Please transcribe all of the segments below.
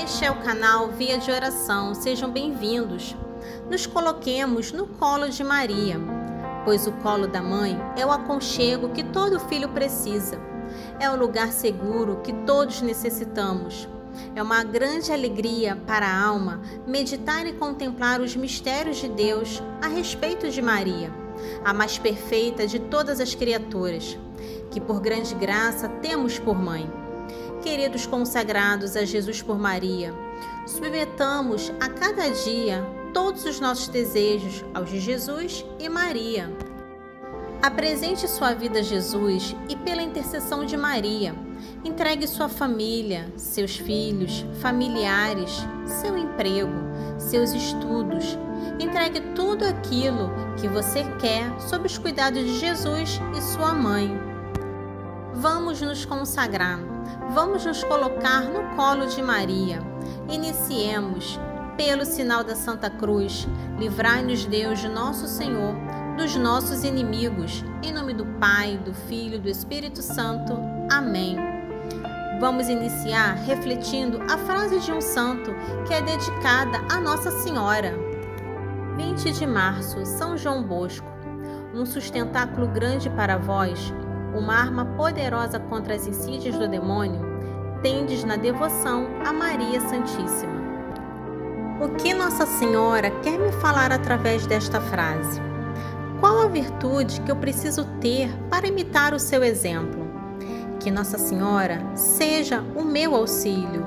Este é o canal Via de Oração, sejam bem-vindos. Nos coloquemos no colo de Maria, pois o colo da mãe é o aconchego que todo filho precisa. É o lugar seguro que todos necessitamos. É uma grande alegria para a alma meditar e contemplar os mistérios de Deus a respeito de Maria, a mais perfeita de todas as criaturas, que por grande graça temos por mãe. Queridos consagrados a Jesus por Maria, submetamos a cada dia todos os nossos desejos aos de Jesus e Maria. Apresente sua vida a Jesus e, pela intercessão de Maria, entregue sua família, seus filhos, familiares, seu emprego, seus estudos. Entregue tudo aquilo que você quer sob os cuidados de Jesus e sua mãe. Vamos nos consagrar, vamos nos colocar no colo de Maria. Iniciemos. Pelo sinal da Santa Cruz, livrai-nos Deus, nosso Senhor, dos nossos inimigos. Em nome do Pai, do Filho e do Espírito Santo. Amém. Vamos iniciar refletindo a frase de um santo que é dedicada a Nossa Senhora. 20 de março, São João Bosco. Um sustentáculo grande para vós, uma arma poderosa contra as insídias do demônio, tendes na devoção a Maria Santíssima. O que Nossa Senhora quer me falar através desta frase? Qual a virtude que eu preciso ter para imitar o seu exemplo? Que Nossa Senhora seja o meu auxílio.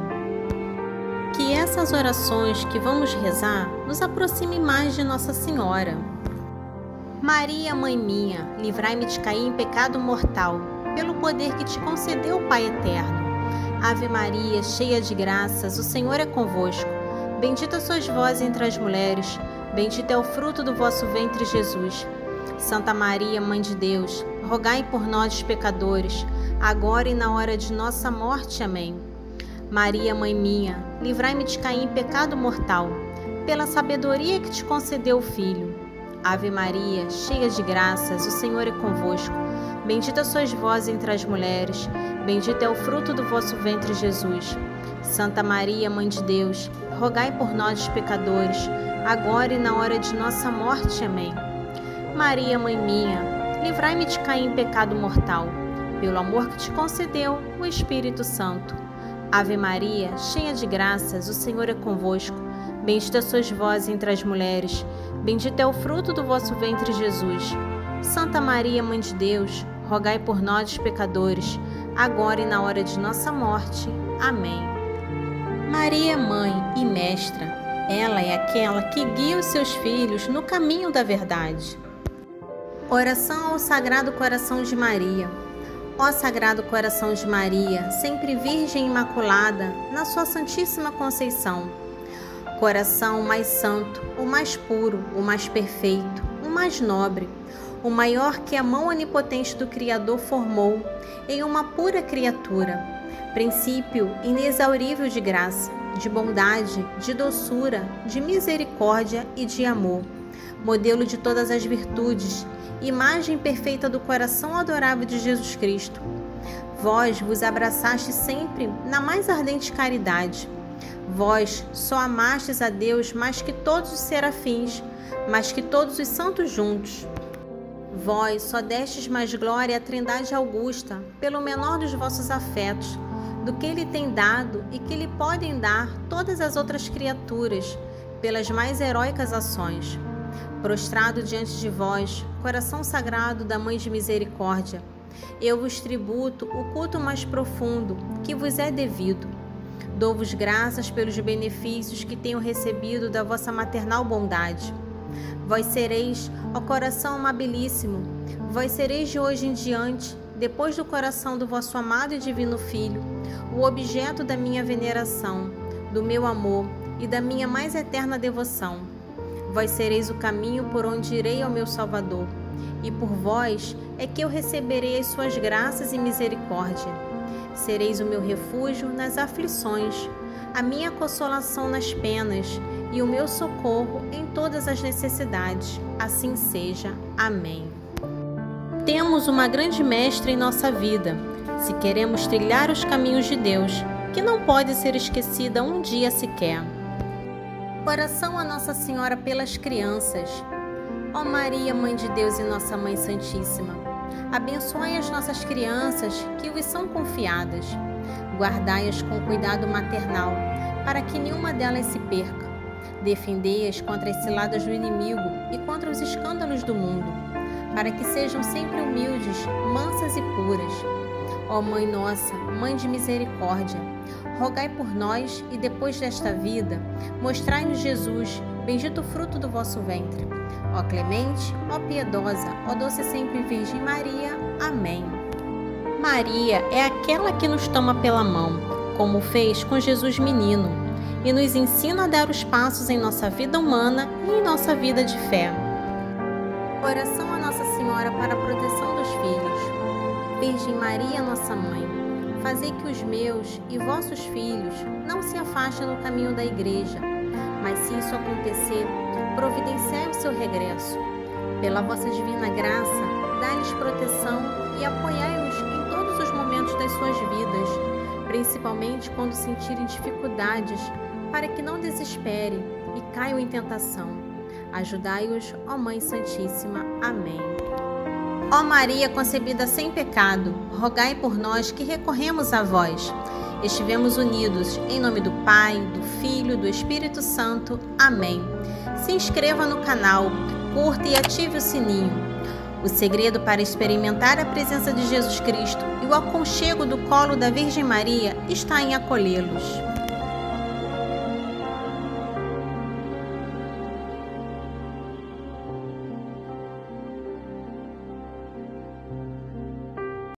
Que essas orações que vamos rezar nos aproximem mais de Nossa Senhora. Maria, Mãe minha, livrai-me de cair em pecado mortal, pelo poder que te concedeu o Pai Eterno. Ave Maria, cheia de graças, o Senhor é convosco. Bendita sois vós entre as mulheres, bendito é o fruto do vosso ventre, Jesus. Santa Maria, Mãe de Deus, rogai por nós, pecadores, agora e na hora de nossa morte. Amém. Maria, Mãe minha, livrai-me de cair em pecado mortal, pela sabedoria que te concedeu o Filho. Ave Maria, cheia de graças, o Senhor é convosco. Bendita sois vós entre as mulheres, bendito é o fruto do vosso ventre, Jesus. Santa Maria, Mãe de Deus, rogai por nós, pecadores, agora e na hora de nossa morte. Amém. Maria, Mãe minha, livrai-me de cair em pecado mortal, pelo amor que te concedeu o Espírito Santo. Ave Maria, cheia de graças, o Senhor é convosco. Bendita sois vós entre as mulheres, bendito é o fruto do vosso ventre, Jesus. Santa Maria, Mãe de Deus, rogai por nós, pecadores, agora e na hora de nossa morte. Amém. Maria, Mãe e Mestra, ela é aquela que guia os seus filhos no caminho da verdade. Oração ao Sagrado Coração de Maria. Ó Sagrado Coração de Maria, sempre Virgem Imaculada, na sua Santíssima Conceição. Coração mais santo, o mais puro, o mais perfeito, o mais nobre, o maior que a mão onipotente do Criador formou em uma pura criatura, princípio inexaurível de graça, de bondade, de doçura, de misericórdia e de amor, modelo de todas as virtudes, imagem perfeita do coração adorável de Jesus Cristo. Vós vos abraçaste sempre na mais ardente caridade. Vós só amastes a Deus mais que todos os serafins, mais que todos os santos juntos. Vós só destes mais glória à Trindade Augusta, pelo menor dos vossos afetos, do que Ele tem dado e que lhe podem dar todas as outras criaturas, pelas mais heróicas ações. Prostrado diante de vós, coração sagrado da Mãe de Misericórdia, eu vos tributo o culto mais profundo que vos é devido. Dou-vos graças pelos benefícios que tenho recebido da vossa maternal bondade. Vós sereis, ó coração amabilíssimo, vós sereis de hoje em diante, depois do coração do vosso amado e divino Filho, o objeto da minha veneração, do meu amor e da minha mais eterna devoção. Vós sereis o caminho por onde irei ao meu Salvador, e por vós é que eu receberei as suas graças e misericórdia. Sereis o meu refúgio nas aflições, a minha consolação nas penas e o meu socorro em todas as necessidades. Assim seja. Amém. Temos uma grande mestra em nossa vida. Se queremos trilhar os caminhos de Deus, que não pode ser esquecida um dia sequer. Oração a Nossa Senhora pelas crianças. Ó Maria, Mãe de Deus e Nossa Mãe Santíssima, abençoai as nossas crianças que vos são confiadas. Guardai-as com cuidado maternal, para que nenhuma delas se perca. Defendei-as contra as ciladas do inimigo e contra os escândalos do mundo, para que sejam sempre humildes, mansas e puras. Ó Mãe nossa, Mãe de misericórdia, rogai por nós e depois desta vida, mostrai-nos Jesus, bendito fruto do vosso ventre. Ó clemente, ó piedosa, ó doce sempre Virgem Maria. Amém. Maria é aquela que nos toma pela mão, como fez com Jesus menino, e nos ensina a dar os passos em nossa vida humana e em nossa vida de fé. Oração a Nossa Senhora para a proteção dos filhos. Virgem Maria, nossa Mãe, fazei que os meus e vossos filhos não se afastem do caminho da Igreja, mas se isso acontecer, providenciai o seu regresso. Pela vossa divina graça, dai-lhes proteção e apoiai-os em todos os momentos das suas vidas, principalmente quando sentirem dificuldades, para que não desesperem e caiam em tentação. Ajudai-os, ó Mãe Santíssima. Amém. Ó Maria concebida sem pecado, rogai por nós que recorremos a vós. Estivemos unidos em nome do Pai, do Filho, do Espírito Santo. Amém. Se inscreva no canal, curta e ative o sininho. O segredo para experimentar a presença de Jesus Cristo e o aconchego do colo da Virgem Maria está em acolhê-los.